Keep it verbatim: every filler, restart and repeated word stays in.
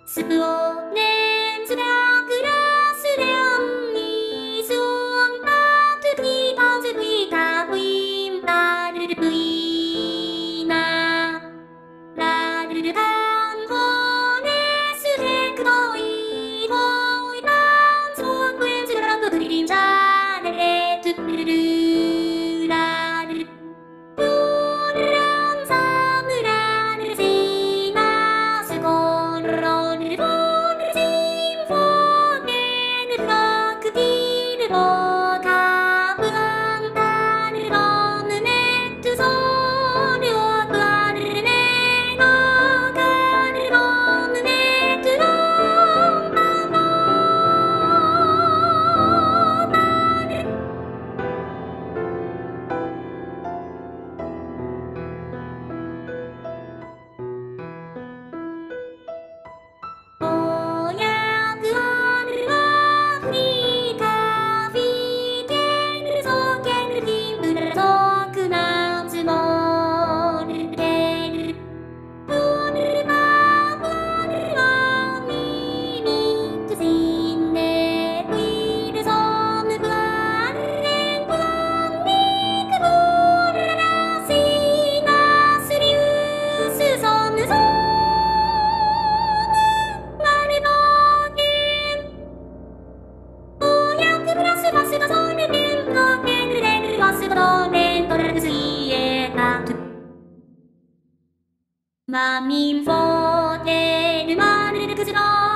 スプオネンズラクラスレオンニスオンパトゥピパズピタプインパルルプイナラルルパンホネスヘクドイホイパンズオンクエンズランドクリリンジャレレトゥルルラルルプランザムラルシナスコロルボルシンフォネルラクティルボカブアンタルロヌネットソルオプアルネノカルロヌネットロンパノナルおやくあるはフリカフィケルソケルティンブルソクナズモルケルブルマブルワミミトシンネウィルソムブアレンブアミクボルラシナスリウスソヌソマルボゲンおやくプラスバスがソルベンのケルレルバスボロレントルスイエタトゥマミンフォーテルマルルクズロ